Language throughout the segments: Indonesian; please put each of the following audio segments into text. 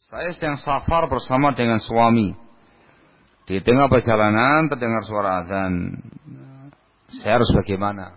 Saya sedang safar bersama dengan suami. Di tengah perjalanan terdengar suara azan. Saya harus bagaimana?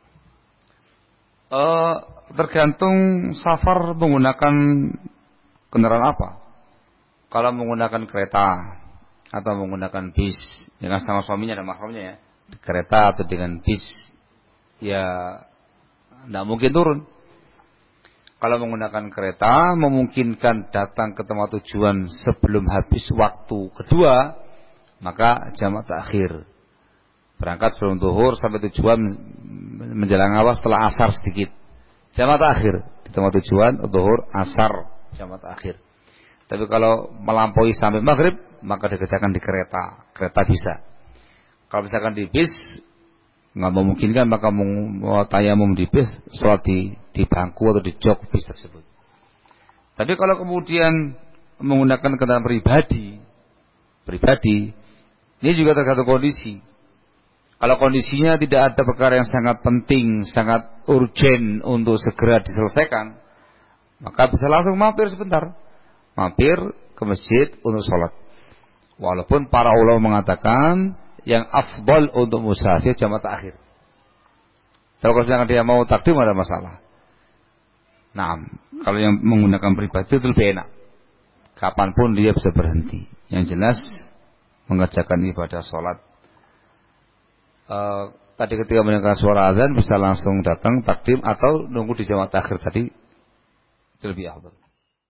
Tergantung safar menggunakan kendaraan apa. Kalau menggunakan kereta atau menggunakan bis dengan sama suaminya dan mahramnya ya, di kereta atau dengan bis, ya tidak mungkin turun. Kalau menggunakan kereta memungkinkan datang ke tempat tujuan sebelum habis waktu kedua, maka jamak takhir. Berangkat sebelum zuhur sampai tujuan menjelang awal setelah asar sedikit. Jamak takhir di tempat tujuan zuhur, asar, jamak takhir. Tapi kalau melampaui sampai maghrib, maka dikerjakan di kereta. Kereta bisa. Kalau misalkan di bis nggak memungkinkan, maka mau tayamum di bis, sholat di bangku atau di jok bis tersebut. Tapi kalau kemudian menggunakan kendaraan pribadi, ini juga tergantung kondisi. Kalau kondisinya tidak ada perkara yang sangat penting, sangat urgent untuk segera diselesaikan, maka bisa langsung mampir sebentar, mampir ke masjid untuk sholat. Walaupun para ulama mengatakan yang afdal untuk musafir jamak takhir. Kalau dia mau takdim ada masalah. Nah, kalau yang menggunakan pribadi itu lebih enak. Kapanpun dia bisa berhenti. Yang jelas mengerjakan ibadah sholat. Tadi ketika mendengar suara azan bisa langsung datang takdim atau nunggu di jamak takhir tadi, itu lebih afdal.